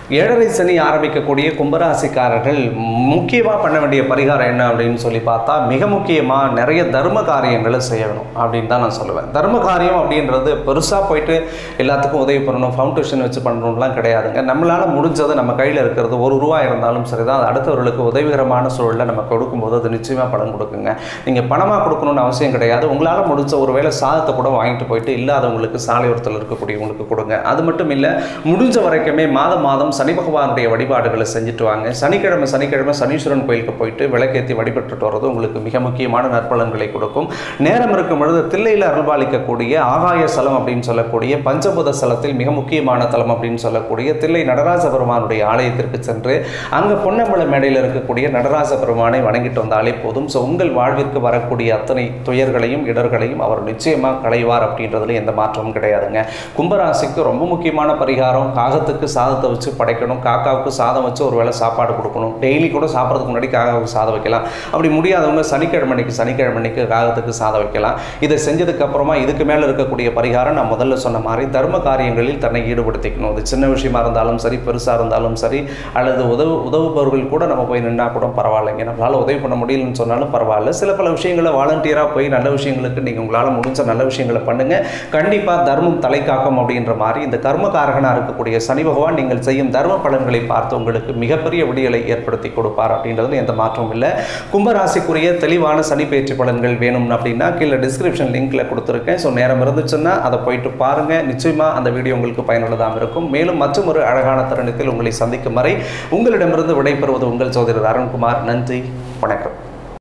ஏழரை சனி ஆரம்பிக்கக்கூடிய கும்பராசிக்காரர்கள் முக்கியமாக பண்ண வேண்டிய பரிகாரம் என்ன அப்படின்னு சொல்லி பார்த்தா, மிக முக்கியமாக நிறைய தர்ம காரியங்களை செய்யணும் அப்படின்னு தான் நான் சொல்லுவேன். தர்ம காரியம் அப்படின்றது பெருசாக போயிட்டு எல்லாத்துக்கும் உதவி பண்ணணும், ஃபவுண்டேஷன் வச்சு பண்ணணும்லாம் கிடையாதுங்க. நம்மளால் முடிஞ்சது நம்ம கையில் இருக்கிறது ₹1 இருந்தாலும் சரி தான், அது அடுத்தவர்களுக்கு உதவிகரமான சூழலில் நம்ம கொடுக்கும்போது அது நிச்சயமாக பலன் கொடுக்குங்க. நீங்கள் பணமாக கொடுக்கணும்னு அவசியம் கிடையாது. உங்களால் முடிஞ்ச ஒரு வேளை சாதத்தை கூட வாங்கிட்டு போயிட்டு இல்லாதவங்களுக்கு சாலையோரத்தில் இருக்கக்கூடியவங்களுக்கு கொடுங்க. அது மட்டும் இல்லை, முடிஞ்ச வரைக்குமே மாதம் சனி பகவானுடைய வழிபாடுகளை செஞ்சுட்டு வாங்க. சனிக்கிழமை சனீஸ்வரன் கோயிலுக்கு போயிட்டு விளக்கேற்றி வழிபட்டுட்டு வர்றது உங்களுக்கு மிக முக்கியமான நற்பலன்களை கொடுக்கும். நேரம் இருக்கும் பொழுது தில்லையில் அருள்பாலிக்கக்கூடிய ஆகாய ஸ்தலம் அப்படின்னு சொல்லக்கூடிய பஞ்சபூத ஸ்தலத்தில் மிக முக்கியமான தலம் அப்படின்னு சொல்லக்கூடிய தில்லை நடராஜ பெருமானுடைய ஆலயத்திற்கு சென்று அங்கே பொன்னம்பல மேடையில் இருக்கக்கூடிய நடராஜ பெருமானை வணங்கிட்டு வந்தாலே போதும். ஸோ உங்கள் வாழ்விற்கு வரக்கூடிய அத்தனை துயர்களையும் இடர்களையும் அவர் நிச்சயமாக களைவார் அப்படின்றதுல எந்த மாற்றமும் கிடையாதுங்க. கும்பராசிக்கு ரொம்ப முக்கியமான பரிகாரம், காகத்துக்கு சாதத்தை வச்சு படைக்கணும். காக்காவுக்கு சாதம் வச்சு ஒரு வேளை சாப்பாடு கொடுக்கணும். டெய்லி கூட சாப்பிட்றதுக்கு முன்னாடி காக்காவுக்கு சாதம் வைக்கலாம். அப்படி முடியாதவங்க சனிக்கிழமைக்கு காகத்துக்கு சாதம் வைக்கலாம். இதை செஞ்சதுக்கு அப்புறமா இதுக்கு மேலே இருக்கக்கூடிய பரிகாரம் நான் முதல்ல சொன்ன மாதிரி தர்ம காரியங்களில் தன்னை ஈடுபடுத்திக்கணும். அது சின்ன விஷயமா இருந்தாலும் சரி, பெருசாக இருந்தாலும் சரி, அல்லது உதவுபவர்கள் கூட நம்ம போய் நின்னா கூட பரவாயில்லைங்க. நம்மளால் உதவி பண்ண முடியலன்னு சொன்னாலும் பரவாயில்ல. சில பல விஷயங்களை வாலண்டியராக போய் நல்ல விஷயங்களுக்கு நீங்கள் உங்களால் முடிஞ்ச நல்ல விஷயங்களை பண்ணுங்கள். கண்டிப்பாக தர்மம் தலைக்காக்கும் அப்படின்ற மாதிரி இந்த கர்மகாரகனாக இருக்கக்கூடிய சனி பகவான் நீங்கள் செய்யும் தர்ம பலன்களை பார்த்து உங்களுக்கு மிகப்பெரிய விடியலை ஏற்படுத்தி கொடுப்பார் அப்படின்றதுல எந்த மாற்றமும் இல்லை. கும்பராசிக்குரிய தெளிவான சனி பயிற்சி பலன்கள் வேணும் அப்படின்னா கீழே டிஸ்கிரிப்ஷன் லிங்க்ல கொடுத்துருக்கேன். ஸோ நேரம் இருந்துச்சுன்னா அதை போயிட்டு பாருங்க. நிச்சயமாக அந்த வீடியோ உங்களுக்கு பயனுள்ளதாக இருக்கும். மேலும் மற்றும் ஒரு அழகான தருணத்தில் உங்களை சந்திக்கும் வரை உங்களிடமிருந்து விடைபெறுவது உங்கள் சகோதரர் அருண்குமார். நன்றி, வணக்கம்.